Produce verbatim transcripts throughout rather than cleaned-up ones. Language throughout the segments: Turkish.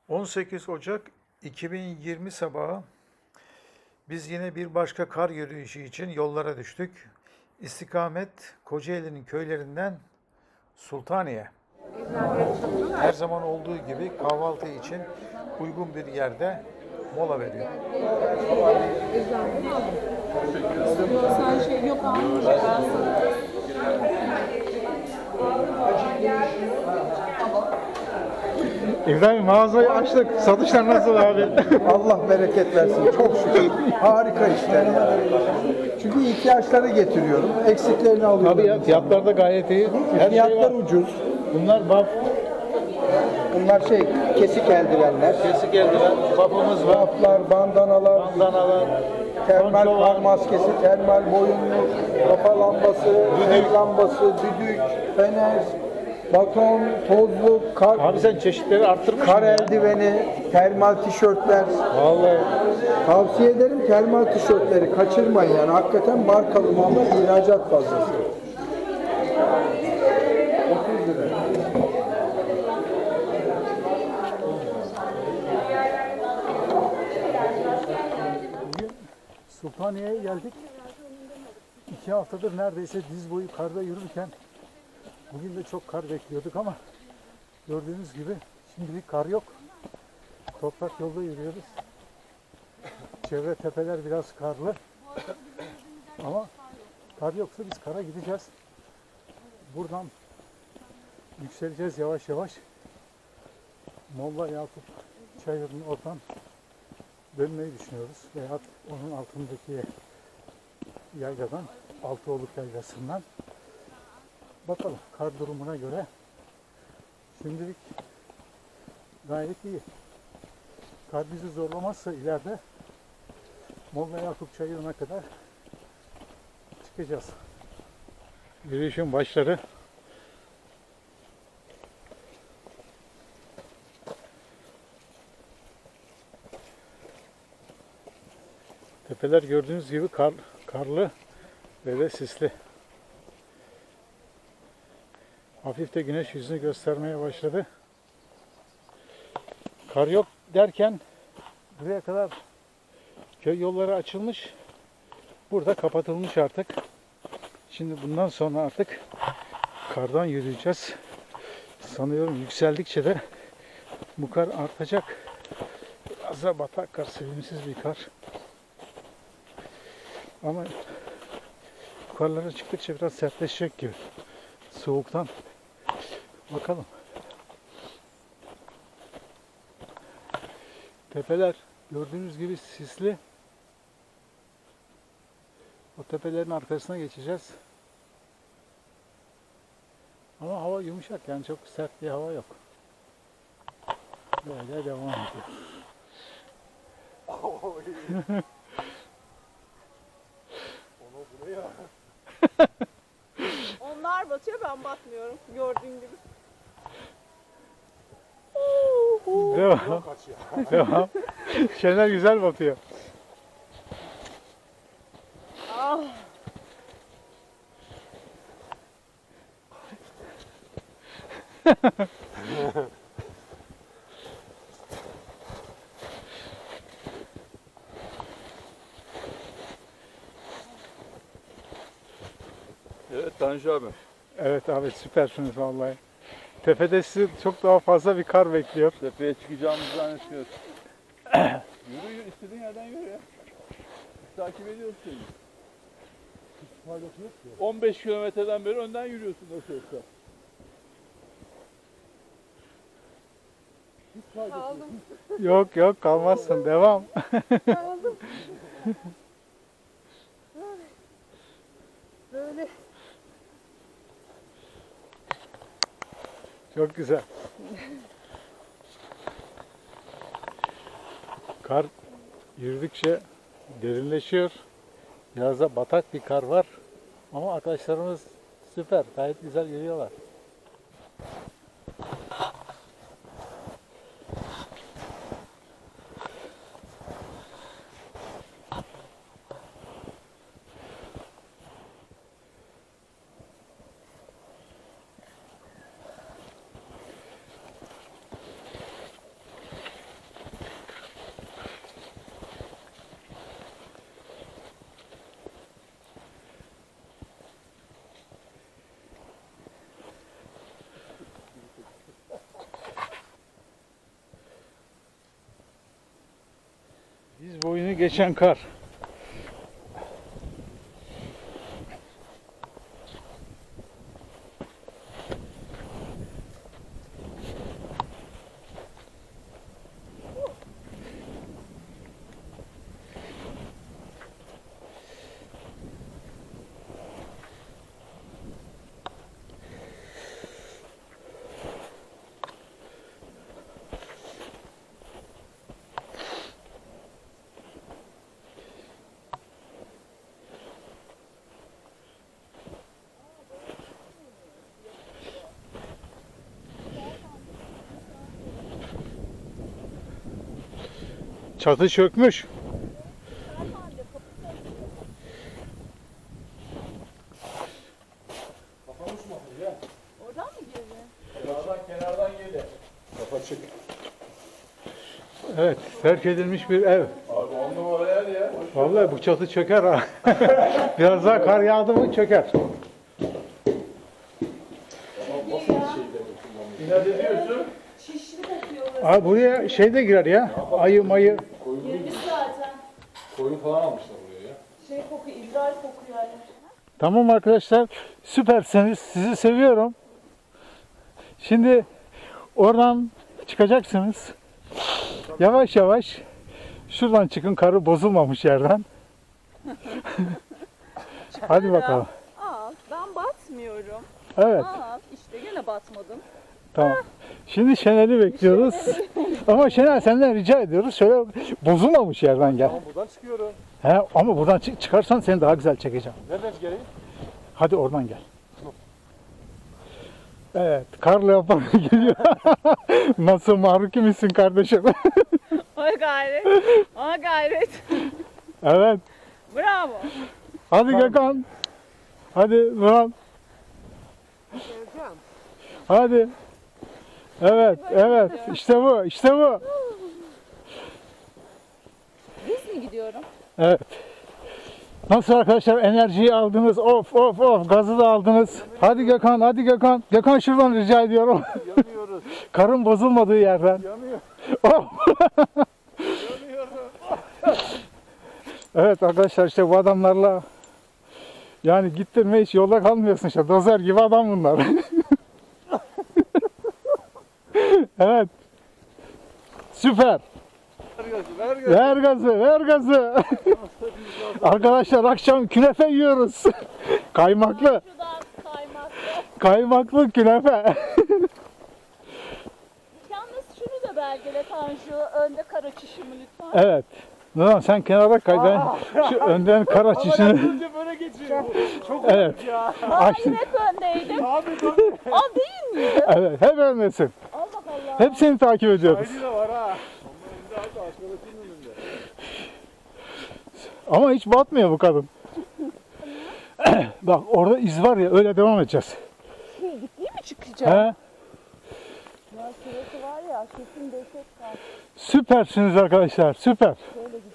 on sekiz Ocak iki bin yirmi sabahı biz yine bir başka kar yürüyüşü için yollara düştük. İstikamet Kocaeli'nin köylerinden Sultaniye. Her zaman olduğu gibi kahvaltı için uygun bir yerde mola veriyor. Sen şey yok almayacak. İbrahim mağazayı açtık. Satışlar nasıl abi? Allah bereket versin. Çok şükür. Harika işler yani. Çünkü ihtiyaçları getiriyorum. Eksiklerini alıyorum. Tabii ya, fiyatlar da gayet iyi. Her Fiyatlar şey var. ucuz. Bunlar baf, Bunlar şey kesik eldivenler. kesik eldiven, bafımız var, Raflar, bandanalar, bandanalar, termal ponço kar var. maskesi, termal boyunluk, kafa lambası, el lambası, düdük, fener, baton, tozluk, kar, Abi sen çeşitleri arttırmışsın kar ya. eldiveni, termal tişörtler. Vallahi Tavsiye ederim termal tişörtleri kaçırmayın yani hakikaten markalı mallar ihracat fazlası. otuz lira. bugün Sultaniye'ye geldik. İki haftadır neredeyse diz boyu karda yürürken bugün de çok kar bekliyorduk ama gördüğünüz gibi şimdilik kar yok. Toprak yolda yürüyoruz. Çevre tepeler biraz karlı. Ama kar yoksa biz kara gideceğiz. Buradan yükseleceğiz yavaş yavaş. Molla Yakup Çayırı'nın oradan dönmeyi düşünüyoruz. Veyahut onun altındaki yayladan, Altıoluk Yaylası'ndan. Bakalım kar durumuna göre şimdilik gayet iyi. Kar bizi zorlamazsa ileride Molla Yakup Çayırı'na kadar çıkacağız. Yürüyüşün başları. Tepeler gördüğünüz gibi kar, karlı ve de sisli. Hafif de güneş yüzünü göstermeye başladı. Kar yok derken buraya kadar köy yolları açılmış. Burada kapatılmış artık. Şimdi bundan sonra artık kardan yürüyeceğiz. Sanıyorum yükseldikçe de bu kar artacak. Biraz da batak kar, sevimsiz bir kar. Ama yukarılara çıktıkça biraz sertleşecek gibi. Soğuktan. Bakalım. Tepeler gördüğünüz gibi sisli. O tepelerin arkasına geçeceğiz. Ama hava yumuşak yani çok sert bir hava yok. Böyle devam ediyor. Onlar batıyor, ben batmıyorum. Gördüğün gibi. Devam. Devam. Şener güzel batıyor. Ah. Evet Tanju abi. Evet abi süpersiniz vallahi. Tepede sizi çok daha fazla bir kar bekliyor. Tepeye çıkacağımızı zannetmiyoruz. Yürü yürü istediğin yerden yürü ya. Biz takip ediyoruz seni. on beş kilometreden beri önden yürüyorsun nasıl olsa. Kaldım. Yok yok kalmazsın devam. Kaldım. Böyle. Çok güzel. Kar yürüdükçe derinleşiyor. Biraz da batak bir kar var. Ama arkadaşlarımız süper. Gayet güzel yürüyorlar. Diz boyunu geçen kar. Çatı çökmüş. Oradan mı girdi? Kenardan kenardan geldi. Kafa çık. Evet, terk edilmiş bir ev. Abi on numara yer ya. Vallahi bu çatı çöker ha. Biraz daha kar yağdı mı çöker. İnat ediyorsun. Şişli kokuyor orası. Abi buraya şey de girer ya. Ayı mayı. Girmiş zaten. Koyun falan almışlar buraya ya. Şey kokuyor, İbrahim kokuyor yani. Tamam arkadaşlar, süpersiniz. Sizi seviyorum. Şimdi oradan çıkacaksınız. Yavaş yavaş şuradan çıkın, karı bozulmamış yerden. Hadi bakalım. Al, ben batmıyorum. Evet, Al, işte gene batmadım. tamam. Şimdi Şener'i bekliyoruz. Ama Şener, senden rica ediyoruz. Şöyle bozulmamış yerden gel. Ama buradan çıkıyorum. He, ama buradan çık çıkarsan seni daha güzel çekeceğim. Nereden geleyim? Hadi oradan gel. Evet, karlı yapan geliyor. Nasıl mahruki misin kardeşim? O gayret. O gayret. Evet, Bravo. hadi Gökhan. Hadi Nurhan. Hadi. Evet, evet. İşte bu, işte bu. Biz mi gidiyorum? Evet. Nasıl arkadaşlar, enerjiyi aldınız? Of of of, gazı da aldınız. Hadi Gökhan, hadi Gökhan. Gökhan şuradan rica ediyorum. Yanıyoruz. Karın bozulmadığı yerden. Yanıyor. Oh. Yanıyoruz. Evet arkadaşlar, işte bu adamlarla yani gittin mi hiç yolda kalmıyorsun işte. Dozer gibi adam bunlar. Evet. Süper. Ver gazı, ver gazı. Ver gazı, ver gazı. Arkadaşlar akşam künefe yiyoruz. Kaymaklı. Şuradan kaymaklı. Kaymaklı künefe. Yalnız şunu da belgele Tanju. Önde kar açışımı lütfen. Evet. Nurhan sen kenara kay, ben şu önden kar açışını. Önce böyle geçiyor. Çok Evet. ya. Açtım. Hep öndeydim. Abi tabii. Aa değil miydi? Evet, hep öndesin. Allah Allah. Hep seni takip ediyoruz. Haydi de var ha. Ama önde abi arkadaşının önünde. Ama hiç batmıyor bu kadın. Bak orada iz var ya, öyle devam edeceğiz. Şey, ciddi mi çıkacağım? He? Ya sırası var ya kesin dehşet var. Süpersiniz arkadaşlar, süper. Şöyle gideyim.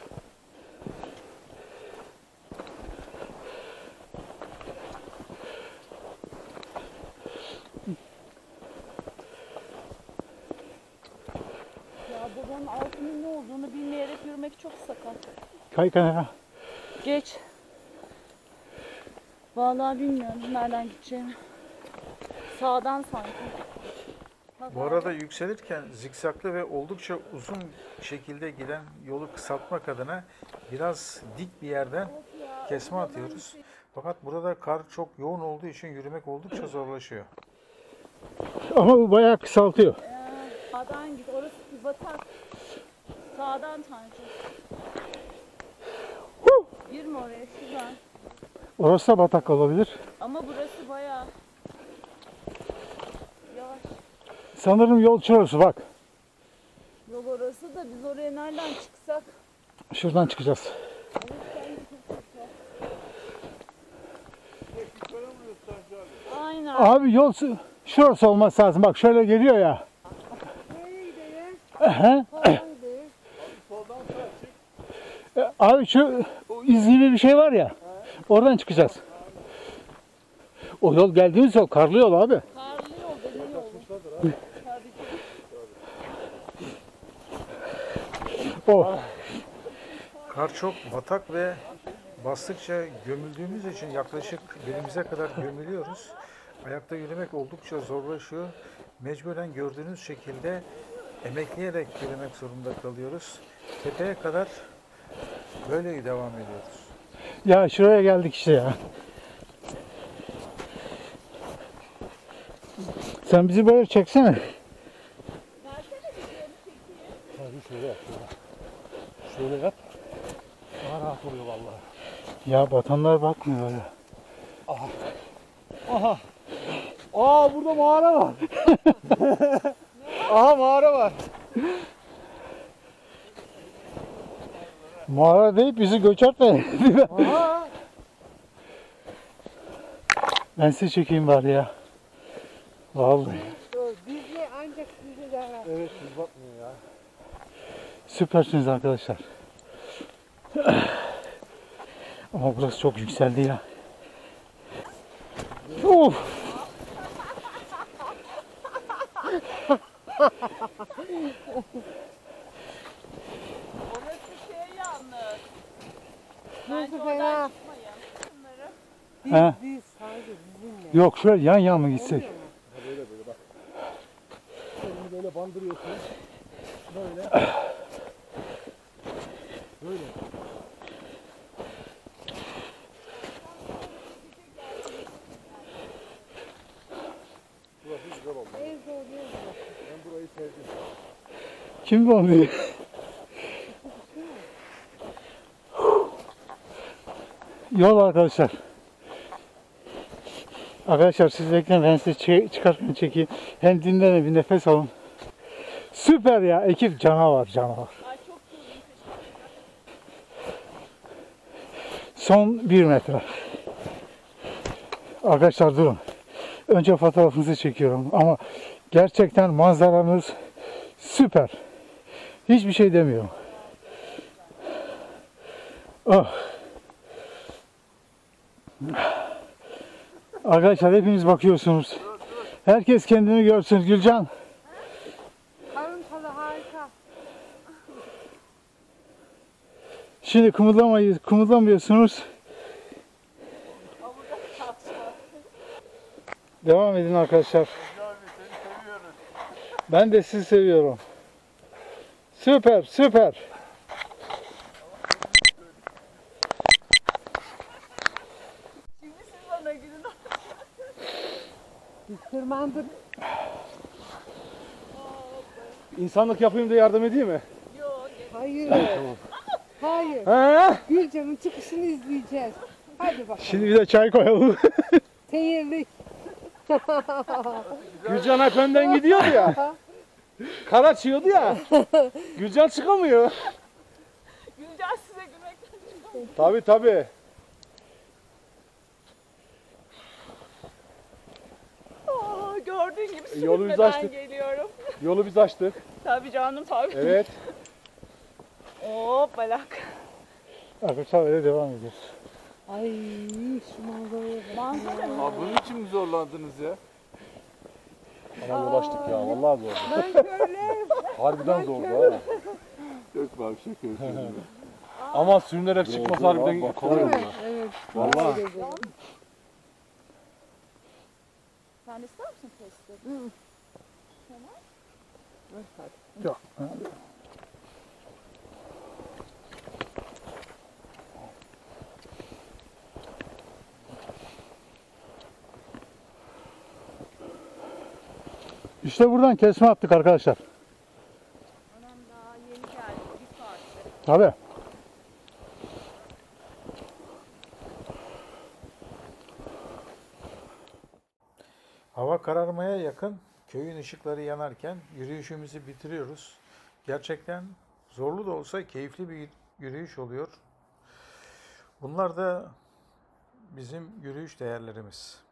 Ya buranın altının ne olduğunu bilmeyerek yürümek çok sakat. Kay kenara. Geç. Vallahi bilmiyorum nereden gideceğimi. Sağdan sanki. Bu arada yükselirken zikzaklı ve oldukça uzun şekilde giden yolu kısaltmak adına biraz dik bir yerden kesme atıyoruz. Fakat burada kar çok yoğun olduğu için yürümek oldukça zorlaşıyor. Ama bu bayağı kısaltıyor. Ee, sağdan git. Orası bir batak. Sağdan Tanju. Girme oraya şuradan. Orası da batak olabilir. Ama burası bayağı yavaş. Sanırım yol şurası bak. Yol orası da biz oraya nereden çıksak? Şuradan çıkacağız. Aynen. Abi yol şu- şurası olması lazım. Bak şöyle geliyor ya. He? E, Abi şu iz gibi bir şey var ya. Oradan çıkacağız. O yol geldiğimiz yol karlı yol abi. Karlı yol demir yolu. Tabii ki. O. Kar çok batak ve bastıkça gömüldüğümüz için yaklaşık belimize kadar gömülüyoruz. Ayakta yürümek oldukça zorlaşıyor. Mecburen gördüğünüz şekilde emekleyerek yürümek zorunda kalıyoruz. Tepeye kadar böyle devam ediyoruz. Ya şuraya geldik işte ya. Sen bizi böyle çeksene. Versene videonu çekeyim. Hadi şöyle yap. Şöyle, şöyle yap. Daha rahat oluyor vallahi. Ya batanlar bakmıyor öyle. Aha. Aa burada mağara var. Aha mağara var. Mağara deyip bizi göçertme. Aha. Ben size çekeyim bari ya. Vallahi. Bizle ancak size zarar. Evet biz bakmıyor ya. Süpersiniz arkadaşlar. Ama burası çok yükseldi ya. Of! Orası şey yalnız. Burası Bence fena. oradan çıkmayın. Şunları. Biz, He. biz sadece bizimle. Yok şöyle yan yan mı gitsek? Oluyor mu? Böyle böyle bak. Elini böyle bandırıyorsun. Böyle. Böyle. Burası güzel oldu. En zor yer burası. Ben burayı sevdim. Kim bu onu? Yol arkadaşlar. Arkadaşlar siz bekleyin, ben size çe- çıkarken çekeyim. Hem dinlenin, bir nefes alın. Süper ya, ekip canavar canavar. Ay çok güzel. Son bir metre. Arkadaşlar durun. Önce fotoğrafınızı çekiyorum ama gerçekten manzaranız süper. Hiçbir şey demiyorum. Oh. Arkadaşlar hepiniz bakıyorsunuz. Herkes kendini görsün. Gülcan. Karın tadı harika. Şimdi kımıldamayız, kımıldamıyorsunuz. Devam edin arkadaşlar. Ben de sizi seviyorum. Süper, süper. Şimdi siz bana gülün. Biz tırmandık. İnsanlık yapayım da yardım edeyim mi? Yok. Hayır. Hayır. He? Gülcan'ın çıkışını izleyeceğiz. Hadi bakalım. Şimdi bir de çay koyalım. Seyirlik. Gülcan hep önden gidiyordu ya. Kar açıyordu ya. Gülcan çıkamıyor. Gülcan size gülmekten çıkamıyor. Tabii tabii. Aa, gördüğün gibi Yolu biz sürünmeden açtık. geliyorum. Yolu biz açtık. Tabii canım tabii. Evet. Hop balak. Arkadaşlar öyle devam ediyoruz. Ay şu manzaraya bak. Manzara mı? Aa, bunun için mi zorlandınız ya? Ama yol açtık ya. Vallahi zor. Ben şöyle. Harbiden zordu ha. Yok be abi şaka yapıyorum. Ama sürünerek çıkması harbiden kolay oldu. Evet. Vallahi. Sen ister misin testi? Yok. İşte buradan kesme attık arkadaşlar. Anam daha yeni geldi. Bir saatte. Tabii. Hava kararmaya yakın, köyün ışıkları yanarken yürüyüşümüzü bitiriyoruz. Gerçekten zorlu da olsa keyifli bir yürüyüş oluyor. Bunlar da bizim yürüyüş değerlerimiz.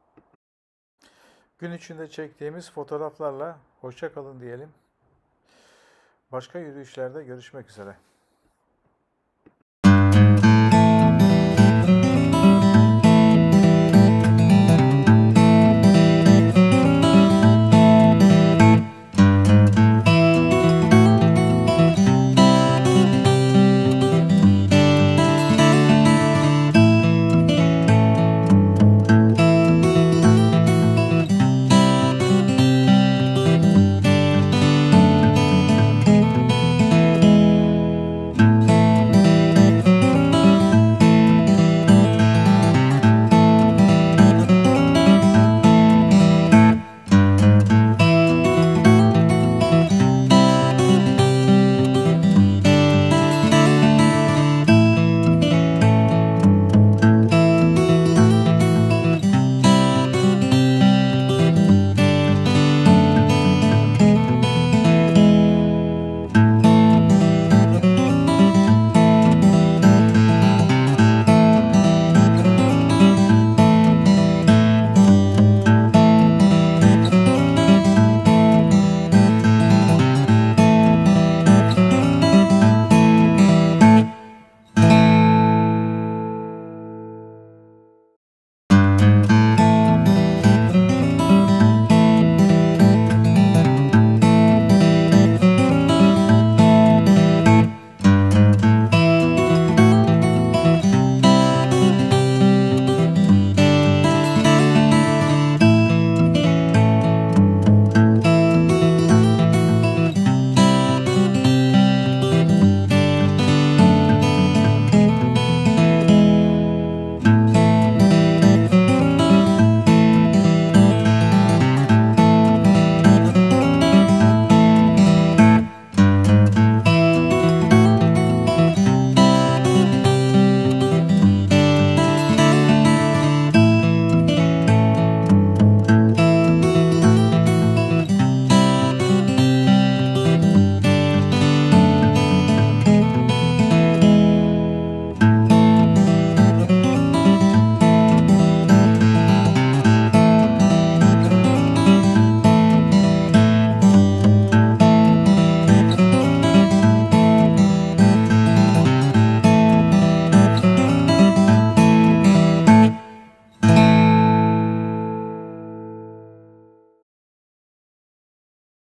Gün içinde çektiğimiz fotoğraflarla hoşça kalın diyelim. Başka yürüyüşlerde görüşmek üzere.